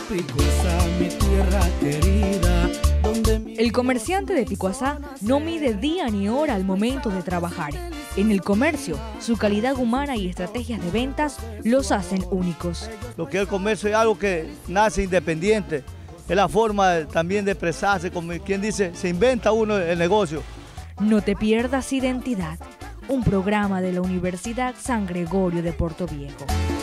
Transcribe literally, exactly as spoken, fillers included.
Picuazá, mi tierra querida, donde mi... El comerciante de Picuazá no mide día ni hora al momento de trabajar. En el comercio, su calidad humana y estrategias de ventas los hacen únicos. Lo que es el comercio es algo que nace independiente, es la forma también de expresarse, como quien dice, se inventa uno el negocio. No te pierdas Identidad, un programa de la Universidad San Gregorio de Portoviejo.